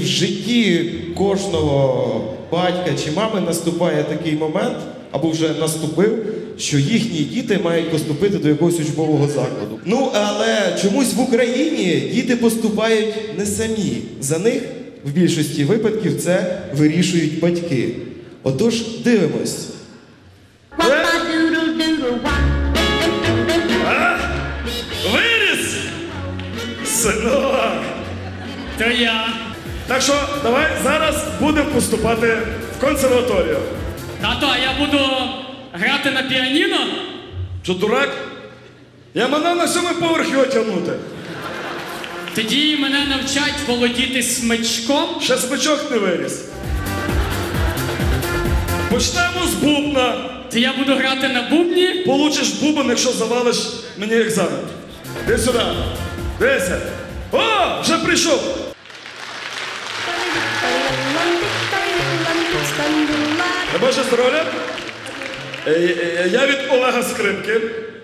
житті кожного батька чи мами наступає такий момент, або вже наступив, що їхні діти мають поступити до якогось учбового закладу. Ну, але чомусь в Україні діти поступають не самі. За них в більшості випадків це вирішують батьки. Отож, дивимось. Виріс! Синок! То я. Так що давай зараз будемо поступати в консерваторію. Тато, а я буду грати на піаніно? Що, дурак? Я мене на 7-й поверх його тягнути. Тоді мене навчать володіти смичком. Ще смичок не виріс. Почнемо з бубна. То я буду грати на бубні. Получиш бубен, якщо завалиш мені екзамен. Іди сюди. Дивися. О, вже прийшов. Боже здоров'я. Я від Олега Скрипки.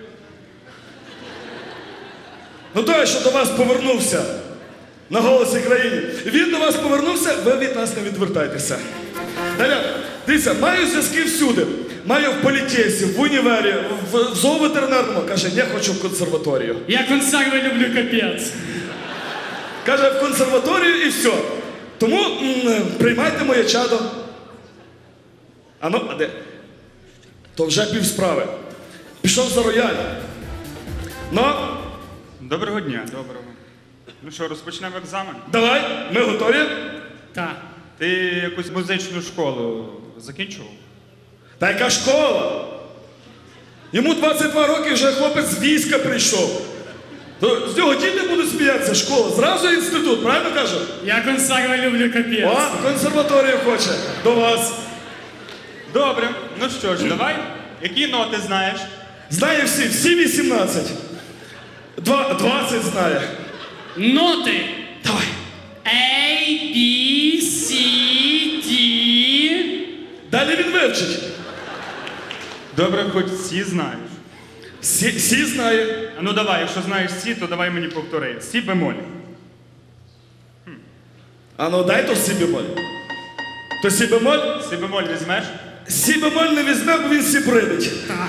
Ну той, що до вас повернувся на «Голосі країни». Він до вас повернувся, ви від нас не відвертайтеся. Далі, дивіться, маю зв'язки всюди. Маю в політесі, в універі, в зооветеринарному. Каже, я хочу в консерваторію. Я консерви люблю капець. Каже, в консерваторію і все. Тому приймайте моє чадо. А ну, а де? То вже півсправи. Пішов за рояль. Ну, Доброго дня. Доброго. Ну що, розпочнемо екзамен? давай, ми готові. Так. Ти якусь музичну школу закінчував? Та яка школа? Йому 22 роки, вже хлопець з війська прийшов. То з нього діти будуть сміятися, школа. Зразу інститут, правильно кажу? Я консерви люблю капець. О, консерваторію хоче. До вас. Добре. Ну що ж, давай. Які ноти знаєш? Знає всі 18. 20 знає. Ноти. Давай. A, B, C, D. Далі він вивчить. Добре, хоч сі знаєш. Сі знає. А ну давай, якщо знаєш сі, то давай мені повтори. Сі бемоль. А ну дай то сі бемоль. То сі бемоль? Сі бемоль візьмеш? Сі бемоль не візьме, бо він сі придить.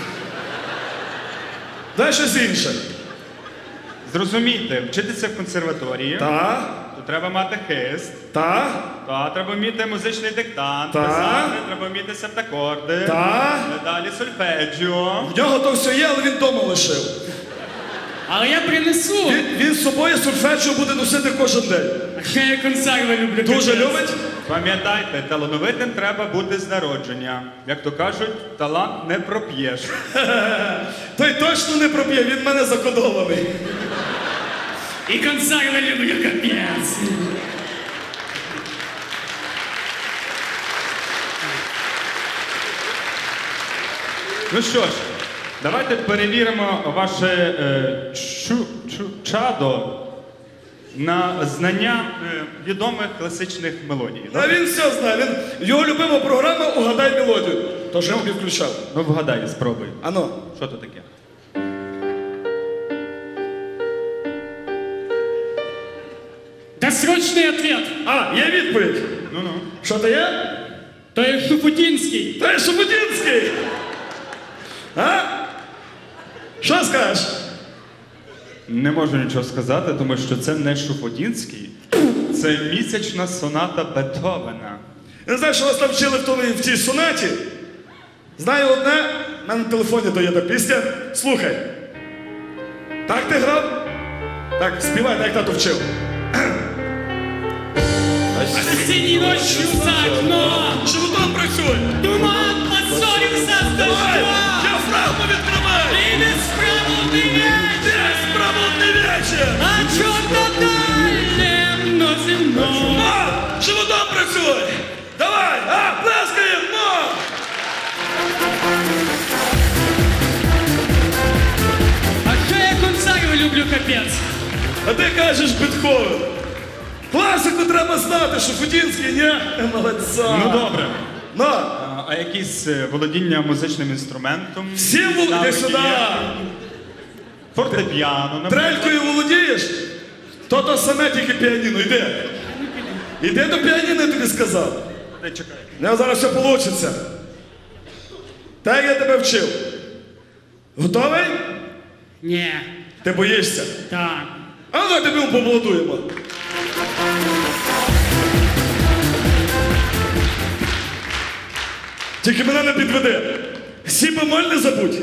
Дай щось інше. Зрозумійте, вчитися в консерваторії, Та, то треба мати хист, та, та треба вміти музичний диктант, Так. писати, треба вміти септакорди, та. далі сольфеджіо. В нього то все є, але він вдома лишив. Але я принесу. Він з собою сольфеджіо буде носити кожен день. А ще я консерви люблю капець. Дуже любить? Пам'ятайте, талановитим треба бути з народження. Як то кажуть, талант не проп'єш. Той точно не проп'є, він в мене закодований. І консерви люблю капець. Ну що ж, давайте перевіримо ваше чадо на знання відомих класичних мелодій. А він все знає. Його любима програма «Угадай мелодію». Тож я тобі включав. Ну вгадай, спробуй. Ано. Що то таке? Досрочний ответ. А, є відповідь. Ну-ну. Що то є? То є Шуфутінський. Та є Шуфутінський. А? Що скажеш? Не можу нічого сказати, тому що це не Шуфутінський. Це місячна соната Бетховена. Я не знаю, що вас там вчили в тій сонаті. Знаю одне, в мене на телефоні то є та пісня. Слухай. Так ти грав? Так, співай, так як тато вчив. Осенней ночью за окном Животом працюй! туман поссорился с дождем. Діафрагму відкривай! И бесправный вечер, Безправний вечір! о чем-то дальнем, но земном. А! Животом працюй! Давай! А! Плескаємо! А что я консервы люблю капец? А ти кажеш Бетховен. Класику треба знати, Шуфутінський, ні? Молодця! Ну добре. Ну, А якісь володіння музичним інструментом? всім іди сюди! Фортепіано, наприклад. Трелькою володієш? То саме, тільки піаніно, йди. Іди до піаніно, я тобі сказав. Дай чекай. У мене зараз все вийде. Так я тебе вчив. Готовий? Ні. Ти боїшся? Так. А ну давай тобі поаплодуємо. Тільки мене не підведи. Сі бемоль не забудь.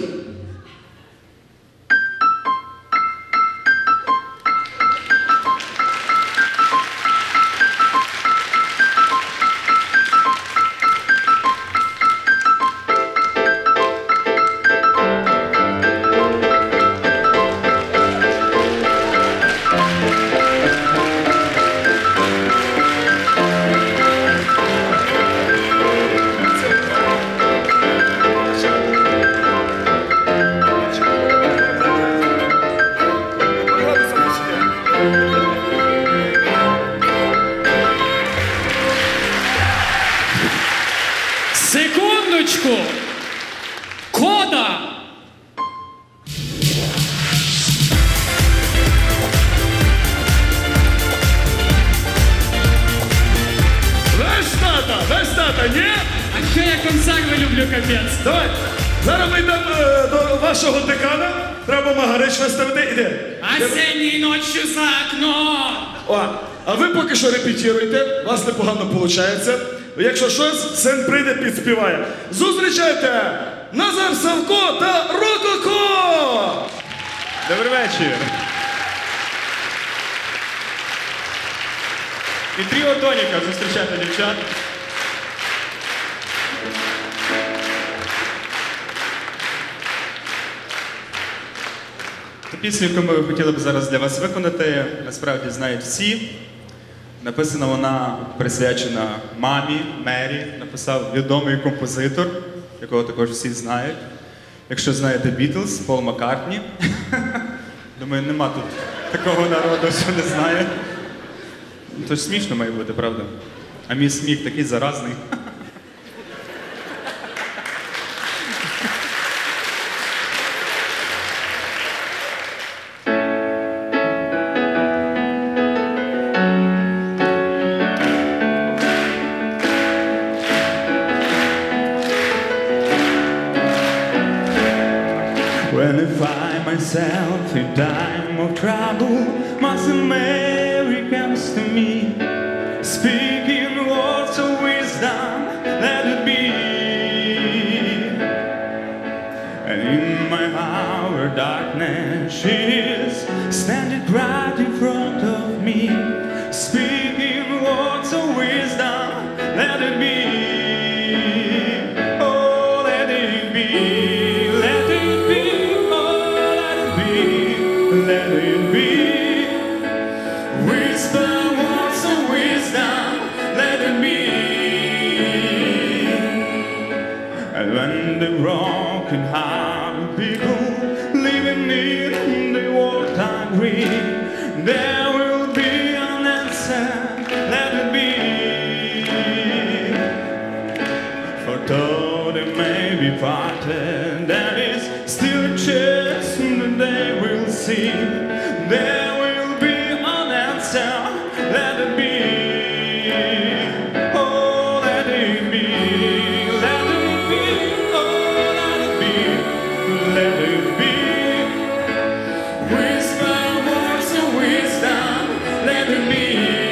Секундочку! Кода! Весь тата, ні? А що я консерви люблю, капець? Давай, зараз ми йдемо до вашого декана. Треба магарич виставити. Іди. Осенній ночью за окном! О, а ви поки що репетируйте, у вас непогано виходить. Якщо щось, син прийде, підспіває. Зустрічайте Назар Савко та Рококо! Добрий вечір. І тріо Тоніка, зустрічайте дівчат. Ту пісню, яку ми хотіли б зараз для вас виконати, насправді знають всі. Написана вона присвячена мамі Мері, написав відомий композитор, якого також всі знають. Якщо знаєте Бітлз, Пол Маккартні. Думаю, нема тут такого народу, що не знає. Тож смішно має бути, правда? А мій сміх такий заразний. When I find myself in time of trouble, Mother Mary comes to me, speaking words of wisdom, let it be. And in my hour of darkness, she is standing right in front of me, speaking words of wisdom, let it be. Oh, let it be. Let it be. Let it be. Whisper words of wisdom, let it be. And when the broken hearted people living in the world agree, there will be an answer, let it be. For though they may be parted, there is still a chance that they will see. There will be an answer, let it be. Oh, let it be, let it be, oh, let it be, let it be. Whisper words of wisdom, let it be.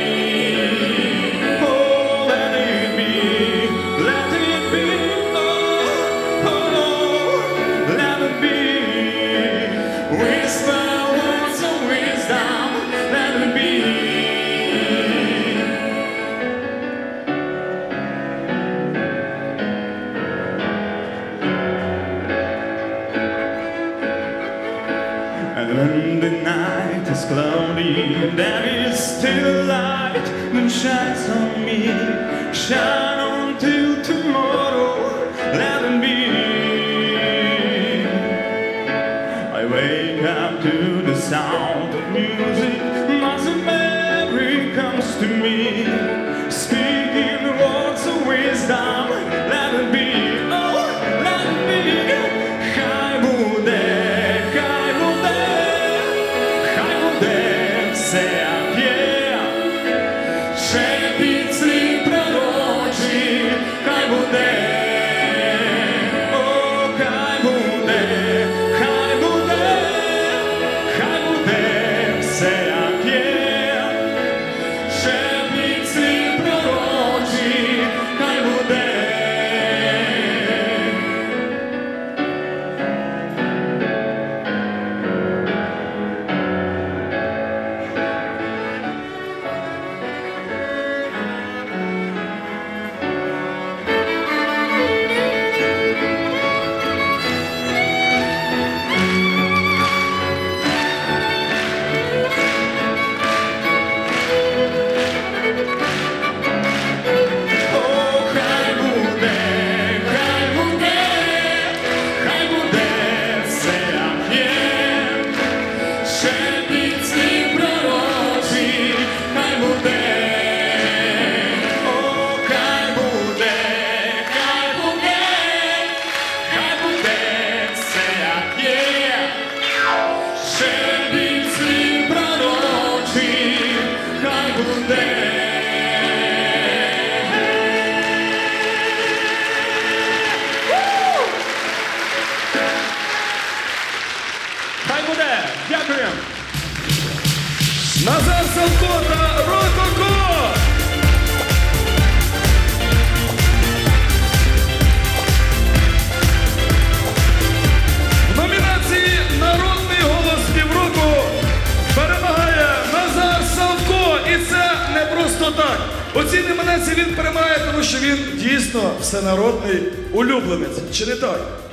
Oh, let it be, let it be, oh, oh, let it be. Whisper words of wisdom, let it be. And when the night is cloudy, there is still a light that shines on me. Shine on till tomorrow, let it be. I wake up to the sound of music. Mother Mary comes to me, speaking words of wisdom. Let it be, oh, let it be. Хай буде, хай буде, хай буде все як є. Шепіт буде. Дякуємо. Назар Савко та Рококо! В номінації «Народний голос півроку» перемагає Назар Савко. І це не просто так. У цій номінації він перемагає, тому що він дійсно всенародний улюбленець. Чи не так?